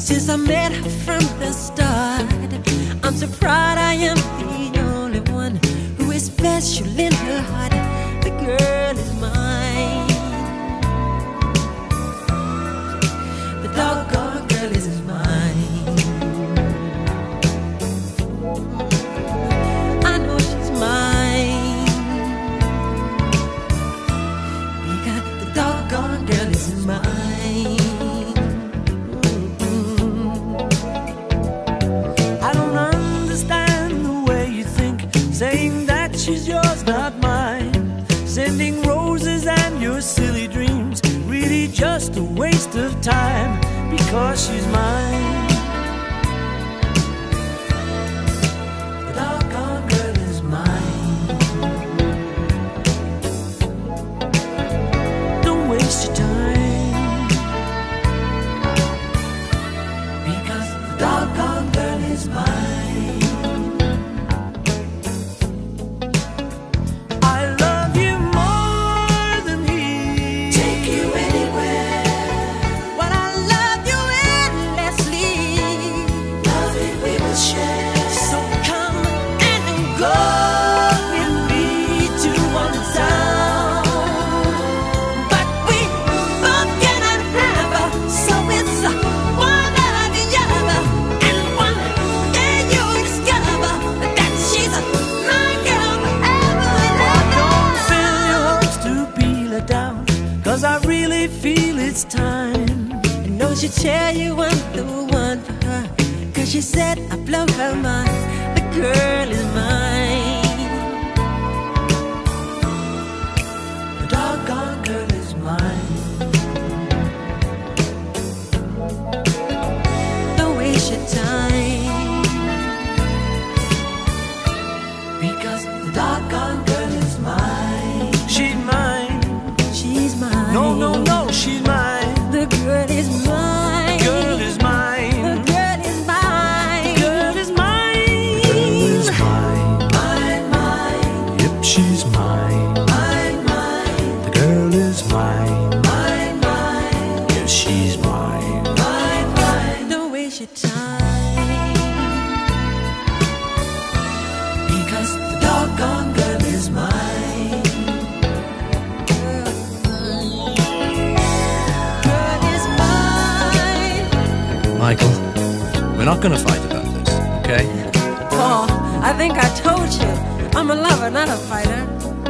since I met her from the start. I'm so proud I am the only one who is special in her heart. The girl is mine. The doggone girl is mine. I know she's mine, because the doggone girl is mine. I don't understand the way you think, saying that she's yours, not mine. Sending roses and your silly dreams, really just a waste of time, because she's mine. The doggone girl is mine. Don't waste your time, because the doggone girl is mine. I love you more than he. Take you anywhere. Well, I love you endlessly. Love it we will share. So come and go with me to one town. But we both cannot have her, so it's one or the other. And one day you'll discover that she's my girl forever and Don't ever. fill your hopes to be let down, 'cause I really feel it's time. I know she'll tell you I'm the one for her, 'cause she said I blow her mind. The girl is mine. The doggone girl is mine. Don't waste your time, Because the doggone girl is mine. She's mine. she's mine. No, no, no, she's mine. The girl is mine. Girl is The mine. girl is mine. Girl is mine. Girl is mine. Mine, mine. Yep, she's mine. Mine, mine. The girl is mine. Mine, mine. Yes, she's mine. Mine, mine. Don't waste your time, Because the doggone girl is mine. girl is mine. Michael, we're not gonna fight about this, okay? Paul, I think I told you I'm a lover, not a fighter.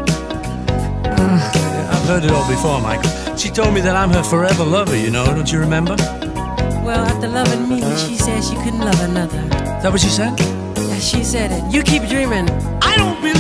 I've heard it all before, Michael. She told me that I'm her forever lover, you know, don't you remember? Well, after loving me, she said she couldn't love another. Is that what she said? Yeah, she said it. You keep dreaming. I don't